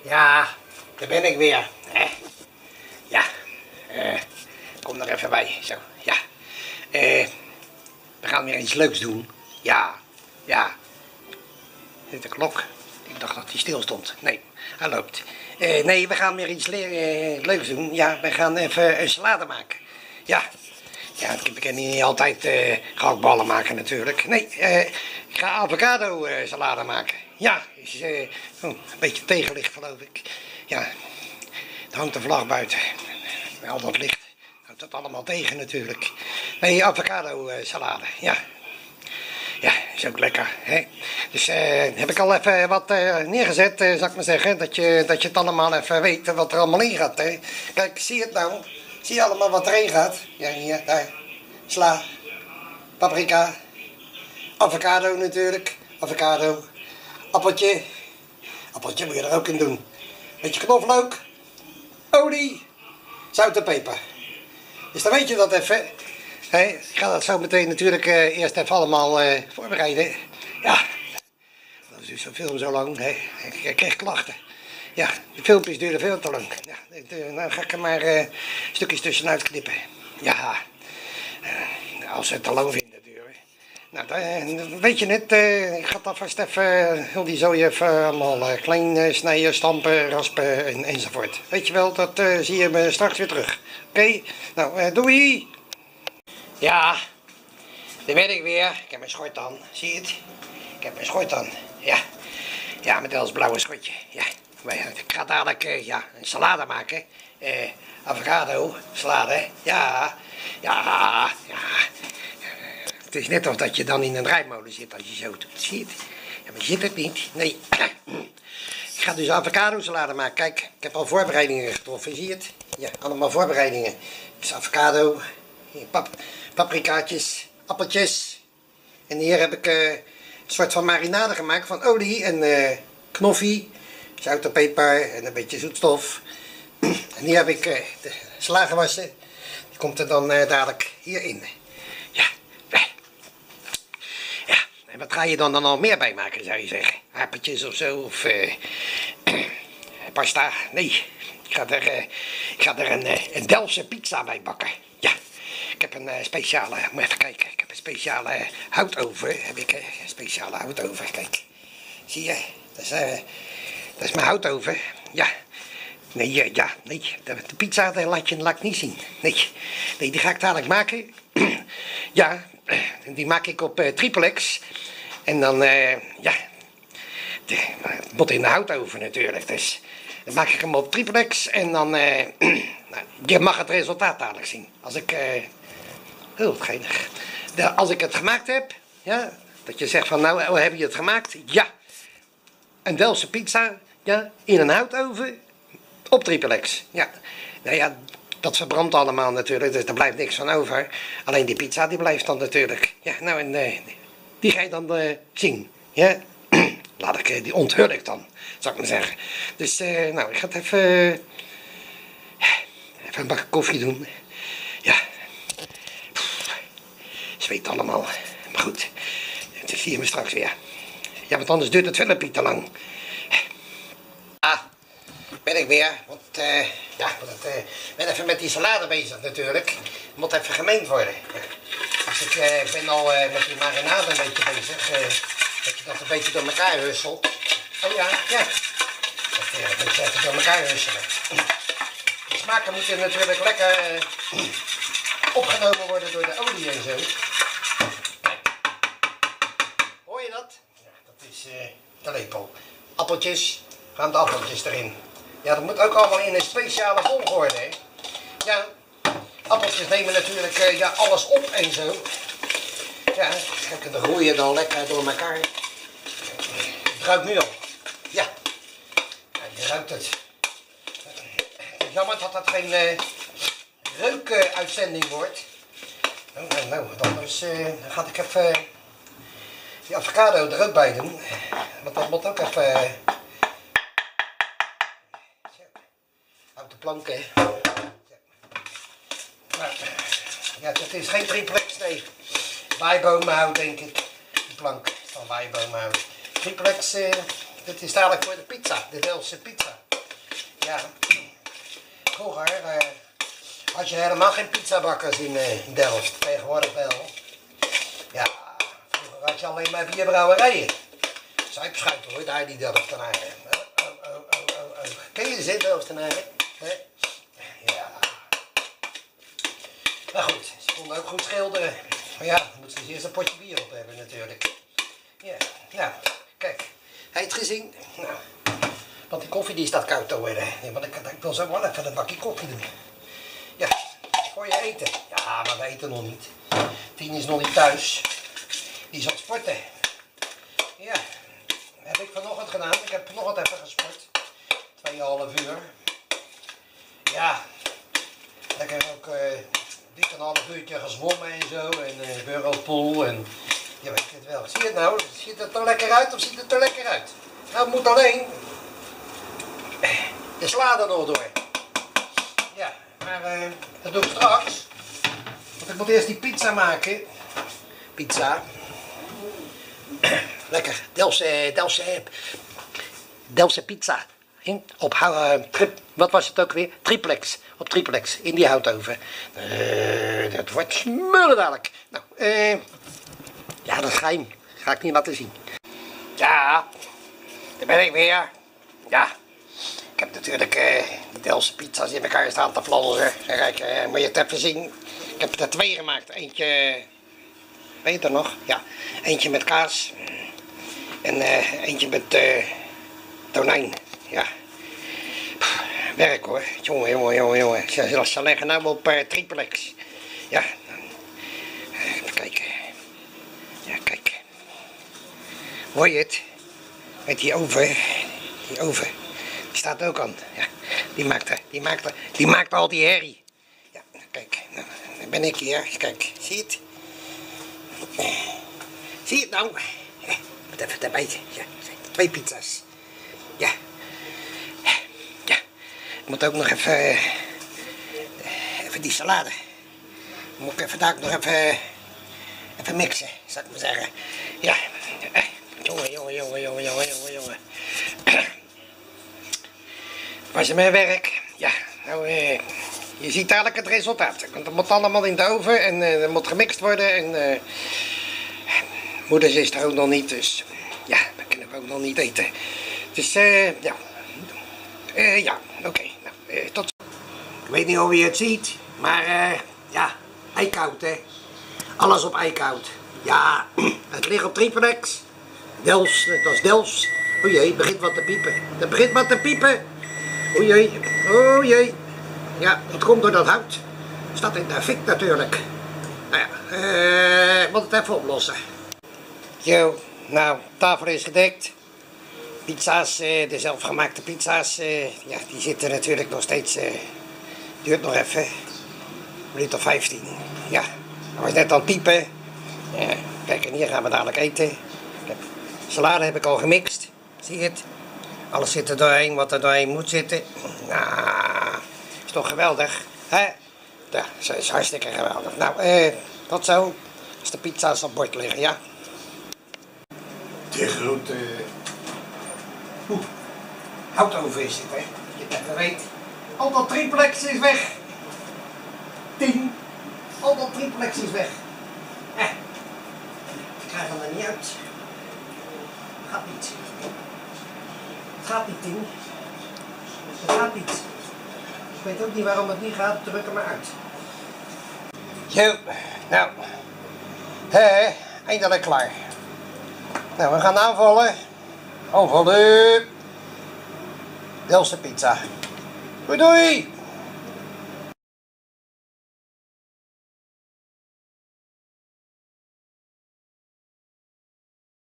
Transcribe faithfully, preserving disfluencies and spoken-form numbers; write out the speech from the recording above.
Ja, daar ben ik weer. Eh, ja, eh, kom er even bij. Zo, ja. Eh, we gaan weer iets leuks doen. Ja, ja. Zit de klok? Ik dacht dat hij stil stond. Nee, hij loopt. Eh, nee, we gaan weer iets le eh, leuks doen. Ja, we gaan even een salade maken. Ja. Ja, ik kan niet altijd uh, gehaktballen maken natuurlijk. Nee, uh, ik ga avocado uh, salade maken. Ja, is uh, oh, een beetje tegenlicht geloof ik. Ja, er hangt de vlag buiten. Met al dat licht houdt dat allemaal tegen natuurlijk. Nee, avocado uh, salade, ja. Ja, is ook lekker. Hè? Dus uh, heb ik al even wat uh, neergezet, uh, zal ik maar zeggen. Dat je, dat je het allemaal even weet wat er allemaal in gaat. Hè? Kijk, zie je het nou? Zie je allemaal wat erin gaat? Ja, hier, daar. Sla, paprika, avocado natuurlijk, avocado, appeltje. Appeltje moet je er ook in doen. Beetje knoflook, olie, zout en peper. Dus dan weet je dat even. Hey, ik ga dat zo meteen natuurlijk uh, eerst even allemaal uh, voorbereiden. Ja, dat is dus zo'n film zo lang. Hey. Ik, ik krijg klachten. Ja, de filmpjes duren veel te lang. Ja, dan ga ik er maar uh, stukjes tussenuit knippen. Ja, uh, als ze het te lang vinden duren. Nou, dan, weet je net, uh, ik ga dat vast even, uh, heel die zooi even allemaal uh, klein uh, snijden, stampen, raspen en, enzovoort. Weet je wel, dat uh, zie je me straks weer terug. Oké, okay? Nou, uh, doei! Ja, daar ben ik weer. Ik heb mijn schort aan, zie je het? Ik heb mijn schort aan, ja. Ja, met als blauwe schortje, ja. Ik ga dadelijk uh, ja, een salade maken. Uh, avocado, salade. Ja, ja, ja. Het is net of dat je dan in een draaimolen zit als je zo doet. Zie je het? Ja, maar je zit het niet. Nee. Ik ga dus avocado salade maken. Kijk, ik heb al voorbereidingen getroffen. Zie je het? Ja, allemaal voorbereidingen. Dus avocado, pap paprikaatjes, appeltjes. En hier heb ik uh, een soort van marinade gemaakt van olie en uh, knoffie. Zout en peper en een beetje zoetstof. En hier heb ik uh, de sla gewassen. Die komt er dan uh, dadelijk hierin. Ja. Ja. En wat ga je dan, dan al meer bij maken, zou je zeggen? Apertjes of zo? Of uh, pasta? Nee. Ik ga er, uh, ik ga er een, uh, een Delftse pizza bij bakken. Ja. Ik heb een uh, speciale, moet even kijken. Ik heb een speciale uh, houtoven. Heb ik uh, een speciale houtoven. Kijk. Zie je? Dat is... Uh, Dat is mijn houtoven. Ja. Nee, ja, nee. De, de pizza de laat, je, laat ik niet zien. Nee. Nee, die ga ik dadelijk maken. Ja, die maak ik op uh, triplex. En dan, uh, ja. De, het moet in de houtoven natuurlijk. Dus dan maak ik hem op triplex. En dan, uh, nou, je mag het resultaat dadelijk zien. Als ik, uh, heel geinig. De, als ik het gemaakt heb, ja. Dat je zegt van, nou, hoe heb je het gemaakt? Ja. Een Delftse pizza, ja, in een houtoven, op triplex. Ja, nou ja, dat verbrandt allemaal natuurlijk, dus er blijft niks van over. Alleen die pizza, die blijft dan natuurlijk. Ja, nou, en uh, die ga je dan uh, zien, ja. Laat ik, uh, die onthul ik dan, zou ik maar zeggen. Dus, uh, nou, ik ga het even, uh, even een bakje koffie doen. Ja, zweet allemaal, maar goed, dat zie je me straks weer. Ja, want anders duurt het filmpje te lang. Ah, ben ik weer. Want, uh, ja, ik uh, ben even met die salade bezig natuurlijk. Moet even gemeend worden. Dus ik uh, ben al uh, met die marinade een beetje bezig. Uh, dat je dat een beetje door elkaar husselt. Oh ja, ja. Dat uh, een beetje even door elkaar husselen. De smaken moeten natuurlijk lekker uh, opgenomen worden door de olie en zo. Hoor je dat? Dat is uh, de lepel. Appeltjes, gaan de appeltjes erin. Ja, dat moet ook allemaal in een speciale volgorde. Hè? Ja, appeltjes nemen natuurlijk uh, ja, alles op en zo. Ja, kijk, de groeien dan lekker door elkaar. Het ruikt nu al. Ja, ja je ruikt het. Het is jammer dat dat geen uh, reukuitzending wordt. Nou, nou, nou, anders uh, ga ik even... die avocado er ook bij doen, want dat moet ook even... Uh, uit de planken. Maar, ja, het is geen triplex, nee. Waaibomenhout, denk ik. De plank van waaibomenhout. Triplex, uh, dit is dadelijk voor de pizza, de Delftse pizza. Ja. Vroeger uh, had je helemaal geen pizzabakkers in, uh, in Delft. Tegenwoordig wel. Ja, vroeger had je alleen maar bierbrouwerijen. Zuipschuit hoor, daar die Delftenaren. Oh, oh, oh, oh, oh, oh. Ken je ze, Delftenaren? Ja. Maar goed, ze konden ook goed schilderen. Maar ja, dan moeten ze eerst een potje bier op hebben natuurlijk. Ja, nou, kijk. Heb je het gezien? Nou, want die koffie die staat koud te worden. Ja, want ik, ik wil zo wel even een bakje koffie doen. Ja, voor je eten. Ja, maar we eten nog niet. Tien is nog niet thuis. Die is aan het sporten. Ja, heb ik vanochtend gedaan. Ik heb vanochtend even gesport. Tweeënhalf uur. Ja, lekker ook uh, dik een half uurtje gezwommen en zo. En uh, whirlpool en je weet het wel. Zie je het nou? Ziet het er lekker uit of ziet het er lekker uit? Nou, het moet alleen de sla er nog door. Ja, maar uh, dat doe ik straks. Want ik moet eerst die pizza maken. Pizza. Lekker. Delftse, Delftse, Delftse pizza. Op uh, trip, wat was het ook weer? Triplex. Op triplex. In die houtoven. Uh, dat wordt smullen dadelijk. Nou, eh. Uh, ja, dat is geheim. Ga ik niet laten zien. Ja, daar ben ik weer. Ja. Ik heb natuurlijk uh, die Delftse pizza's in elkaar staan te fladderen. Kijk, uh, moet je het even zien. Ik heb er twee gemaakt. Eentje, weet je er nog? Ja. Eentje met kaas. En uh, eentje met uh, tonijn. Ja. Pff, werk hoor. Jongen, jongen, jongen, jongen. Ze, ze leggen nou op uh, triplex. Ja. Even kijken. Ja, kijk. Hoor je het? Met die oven. Die oven. Die staat ook aan. Ja. Die maakt er, die maakt er, die maakt al die herrie. Ja, kijk. Nou, dan ben ik hier. Kijk, zie je het? Zie je het nou? Ja, moet even erbij. Ja, twee pizza's. Ja. Ja. Ik moet ook nog even, even die salade. Moet ik even daar ook nog even, even mixen, zou ik maar zeggen. Ja. Jongen, jongen, jongen, jongen, jongen, jongen, jongen. Was je mijn werk? Ja, nou, eh, je ziet dadelijk het resultaat. Want het moet allemaal in de oven en uh, er moet gemixt worden. En uh, moeders is er ook nog niet, dus ja, dat kunnen we ook nog niet eten. Dus uh, ja, uh, ja, oké. Okay. Nou, uh, tot. Ik weet niet hoe je het ziet, maar uh, ja, eikenhout hè. Alles op eikenhout. Ja, het ligt op triplex. Delfts, dat is Delfts. O jee, het begint wat te piepen. Het begint wat te piepen. O jee, o jee. Ja, dat komt door dat hout. Staat in de fik natuurlijk. Nou ja, uh, ik moet het even oplossen. Yo, nou, tafel is gedekt. Pizza's, uh, de zelfgemaakte pizza's, uh, ja, die zitten natuurlijk nog steeds, uh, duurt nog even. Een minuut of vijftien. Ja, dat was net aan het piepen. Ja, kijk, en hier gaan we dadelijk eten. Salade heb ik al gemixt. Zie je het? Alles zit er doorheen wat er doorheen moet zitten. Nou, is toch geweldig, hè? Ja, dat is hartstikke geweldig. Nou, eh, tot zo. Als de pizza's op bord liggen, ja? De grote Oeh. houtoven is het, hè? Je het even weet. Al dat triplex is weg. Tien. Al dat triplex is weg. Eh. Ik krijg hem er niet uit. Gaat niet. Het gaat niet, Tien. Het gaat niet. Ik weet ook niet waarom het niet gaat, druk hem maar uit. Zo, nou. Hé, eindelijk klaar. Nou, we gaan aanvallen. Aanvallen. Delftse pizza. Doei doei!